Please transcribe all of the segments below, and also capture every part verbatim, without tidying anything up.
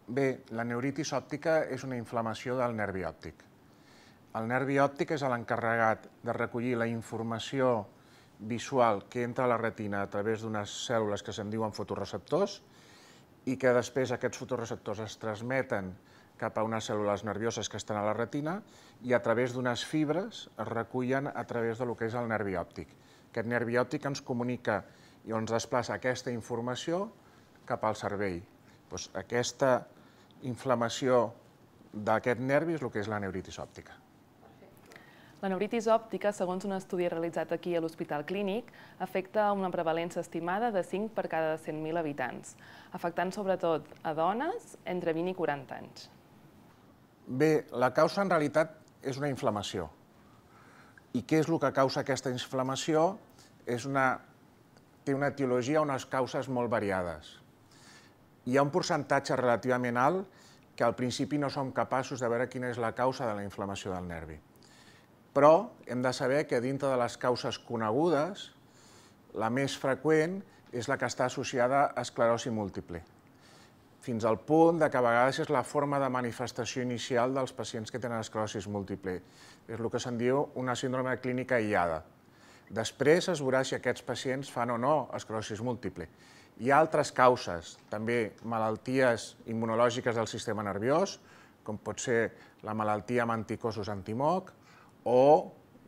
Bé, la neuritis òptica és una inflamació del nervi òptic. El nervi òptic és l'encarregat de recollir la informació visual que entra a la retina a través d'unes cèl·lules que se'n diuen fotoreceptors i que després aquests fotoreceptors es transmeten cap a unes cèl·lules nervioses que estan a la retina i a través d'unes fibres es recullen a través del que és el nervi òptic. Aquest nervi òptic ens comunica i ens desplaça aquesta informació cap al cervell. Doncs aquesta inflamació d'aquest nervi és el que és la neuritis òptica. La neuritis òptica, segons un estudi realitzat aquí a l'Hospital Clínic, afecta una prevalença estimada de cinc per cada cent mil habitants, afectant sobretot a dones entre vint i quaranta anys. Bé, la causa en realitat és una inflamació. I què és el que causa aquesta inflamació? És una, té una etiologia, unes causes molt variades. Hi ha un percentatge relativament alt que al principi no som capaços de veure quina és la causa de la inflamació del nervi. Però hem de saber que dintre de les causes conegudes, la més freqüent és la que està associada a esclerosi múltiple, fins al punt que a vegades és la forma de manifestació inicial dels pacients que tenen esclerosi múltiple. És el que se'n diu una síndrome clínica aïllada. Després es veurà si aquests pacients fan o no esclerosi múltiple. Hi ha altres causes, també malalties immunològiques del sistema nerviós, com pot ser la malaltia amb anticossos antimoc, o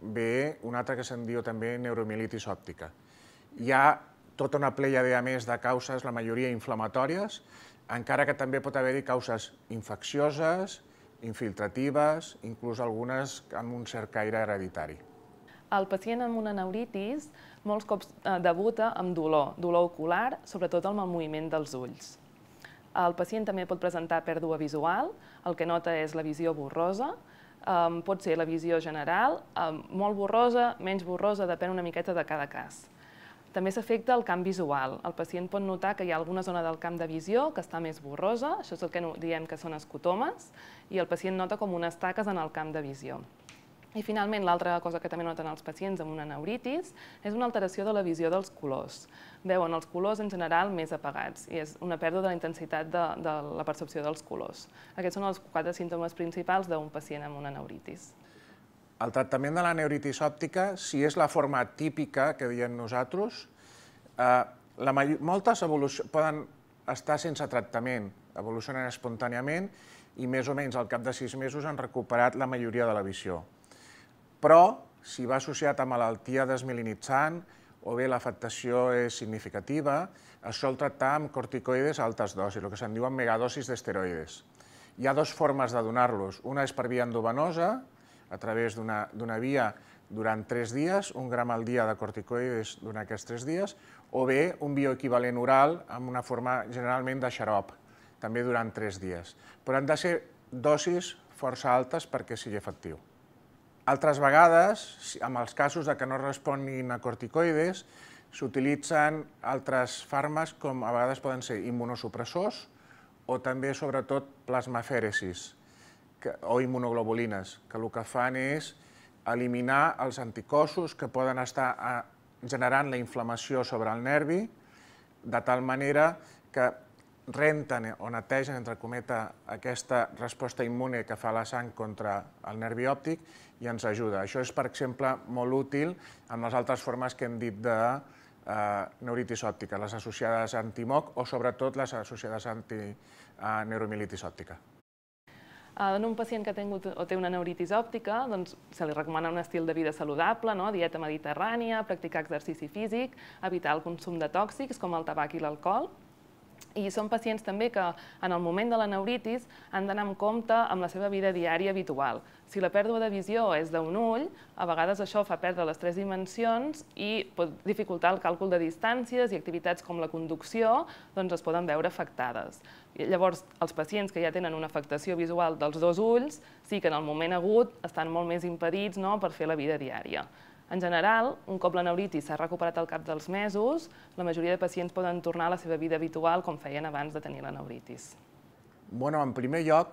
bé una altra que se'n diu també neuromielitis òptica. Hi ha tota una plèiade més de causes, la majoria inflamatòries, encara que també pot haver-hi causes infeccioses, infiltratives, inclús algunes amb un cert caire hereditari. El pacient amb una neuritis molts cops debuta amb dolor, dolor ocular, sobretot amb el moviment dels ulls. El pacient també pot presentar pèrdua visual, el que nota és la visió borrosa, pot ser la visió general, molt borrosa, menys borrosa, depèn una miqueta de cada cas. També s'afecta el camp visual. El pacient pot notar que hi ha alguna zona del camp de visió que està més borrosa, això és el que diem que són escotomes, i el pacient nota com unes taques en el camp de visió. I finalment, l'altra cosa que també noten els pacients amb una neuritis és una alteració de la visió dels colors. Veuen els colors en general més apagats i és una pèrdua de la intensitat de, de la percepció dels colors. Aquests són els quatre símptomes principals d'un pacient amb una neuritis. El tractament de la neuritis òptica, si és la forma típica que diem nosaltres, eh, la moltes poden estar sense tractament, evolucionen espontàniament i més o menys al cap de sis mesos han recuperat la majoria de la visió. Però, si va associat a malaltia desmielinitzant o bé l'afectació és significativa, es sol tractar amb corticoides a altes dosis, el que se'n diuen megadosis d'esteroides. Hi ha dues formes de donar-los. Una és per via endovenosa, a través d'una via durant tres dies, un gram al dia de corticoides durant aquests tres dies, o bé un bioequivalent oral amb una forma generalment de xarop, també durant tres dies. Però han de ser dosis força altes perquè sigui efectiu. Altres vegades, en els casos que no responguin a corticoides, s'utilitzen altres fàrmacs com a vegades poden ser immunosupressors o també, sobretot, plasmafèresis o immunoglobulines, que el que fan és eliminar els anticossos que poden estar generant la inflamació sobre el nervi, de tal manera que renten o netegen, entre cometes, aquesta resposta immune que fa la sang contra el nervi òptic i ens ajuda. Això és, per exemple, molt útil amb les altres formes que hem dit de neuritis òptica, les associades a antimoc o, sobretot, les associades a neuromielitis òptica. En un pacient que ha tingut o té una neuritis òptica, se li recomana un estil de vida saludable, dieta mediterrània, practicar exercici físic, evitar el consum de tòxics com el tabac i l'alcohol. I són pacients també que en el moment de la neuritis han d'anar amb compte amb la seva vida diària habitual. Si la pèrdua de visió és d'un ull, a vegades això fa perdre les tres dimensions i pot dificultar el càlcul de distàncies i activitats com la conducció es poden veure afectades. Llavors, els pacients que ja tenen una afectació visual dels dos ulls sí que en el moment agut estan molt més impedits per fer la vida diària. En general, un cop la neuritis s'ha recuperat al cap dels mesos, la majoria de pacients poden tornar a la seva vida habitual com feien abans de tenir la neuritis. Bueno, en primer lloc,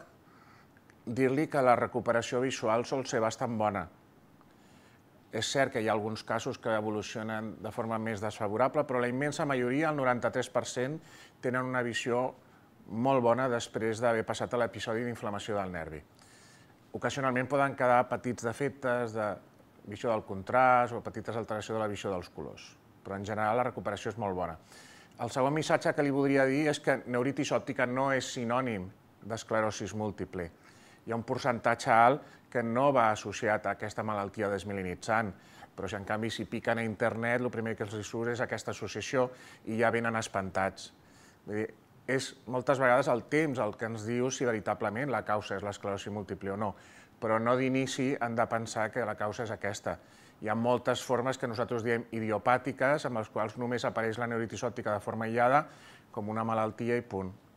dir-li que la recuperació visual sol ser bastant bona. És cert que hi ha alguns casos que evolucionen de forma més desfavorable, però la immensa majoria, el noranta-tres per cent, tenen una visió molt bona després d'haver passat a l'episodi d'inflamació del nervi. Ocasionalment poden quedar petits defectes de visió del contrast o petites alteracions de la visió dels colors, però en general la recuperació és molt bona. El segon missatge que li voldria dir és que neuritis òptica no és sinònim d'esclerosis múltiple. Hi ha un percentatge alt que no va associat a aquesta malaltia desmielinitzant, però si en canvi si piquen a internet el primer que els surt és aquesta associació i ja venen espantats. Vull dir, és moltes vegades el temps el que ens diu si veritablement la causa és l'esclerosi múltiple o no, però no d'inici han de pensar que la causa és aquesta. Hi ha moltes formes que nosaltres diem idiopàtiques, amb les quals només apareix la neuritis òptica de forma aïllada, com una malaltia i punt.